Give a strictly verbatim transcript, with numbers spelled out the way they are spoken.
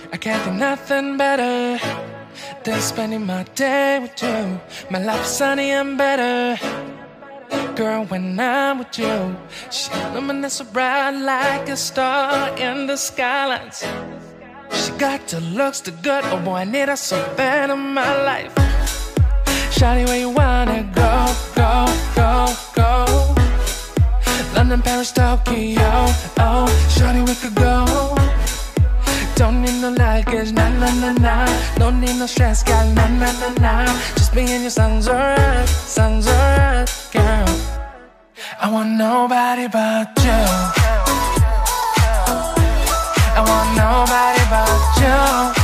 I can't think nothing better than spending my day with you. My life is sunny and better, girl, when I'm with you. She illuminates so bright like a star in the skylines. She got the looks, the good, oh boy, I need her so bad in my life. Shawty, where you wanna go, go, go, go? London, Paris, Tokyo, oh, shawty, we could go. Don't need no luggage, nah, nah, nah, nah. Don't need no stress, girl, nah, nah, nah, nah. Just me and your sun's alright, sun's alright, girl. I want nobody but you. I want nobody but you.